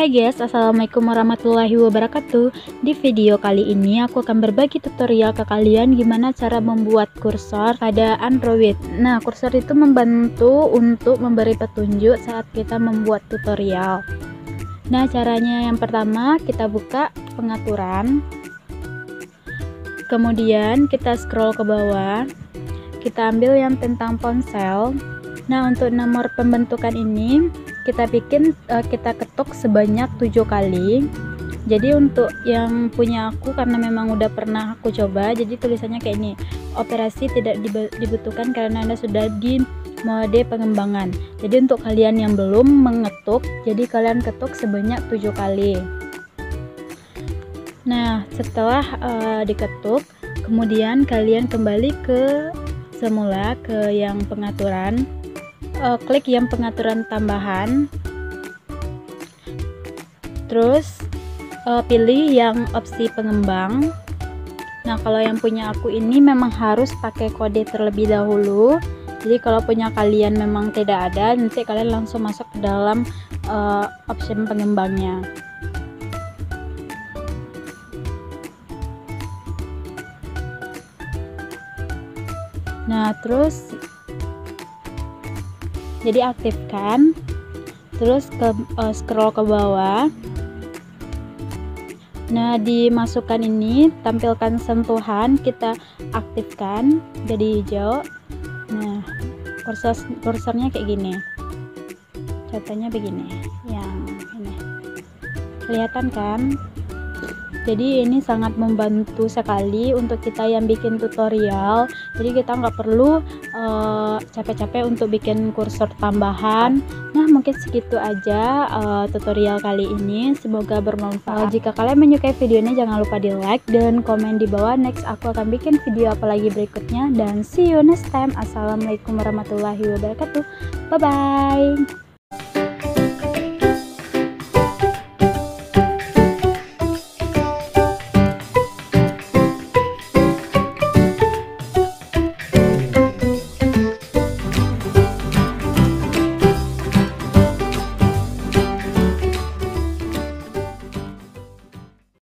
Hai guys, assalamualaikum warahmatullahi wabarakatuh. Di video kali ini aku akan berbagi tutorial ke kalian gimana cara membuat kursor pada Android. Nah, kursor itu membantu untuk memberi petunjuk saat kita membuat tutorial. Nah, caranya yang pertama kita buka pengaturan, kemudian kita scroll ke bawah, kita ambil yang tentang ponsel. Nah, untuk nomor pembentukan ini kita ketuk sebanyak 7 kali. Jadi untuk yang punya aku, karena memang udah pernah aku coba, jadi tulisannya kayak ini: operasi tidak dibutuhkan karena Anda sudah di mode pengembangan. Jadi untuk kalian yang belum mengetuk, jadi kalian ketuk sebanyak 7 kali. Nah, setelah diketuk, kemudian kalian kembali ke semula, ke yang pengaturan. Klik yang pengaturan tambahan, terus pilih yang opsi pengembang. Nah, kalau yang punya aku ini memang harus pakai kode terlebih dahulu. Jadi kalau punya kalian memang tidak ada, nanti kalian langsung masuk ke dalam option pengembangnya. Nah, terus jadi aktifkan, terus scroll ke bawah. Nah, dimasukkan ini, tampilkan sentuhan, kita aktifkan jadi hijau. Nah, kursornya kayak gini, contohnya begini, yang ini kelihatan kan? Jadi ini sangat membantu sekali untuk kita yang bikin tutorial. Jadi kita nggak perlu capek-capek untuk bikin kursor tambahan. Nah, mungkin segitu aja tutorial kali ini, semoga bermanfaat. Jika kalian menyukai videonya, jangan lupa di like dan komen di bawah. Next aku akan bikin video apa lagi berikutnya, dan see you next time. Assalamualaikum warahmatullahi wabarakatuh. Bye bye.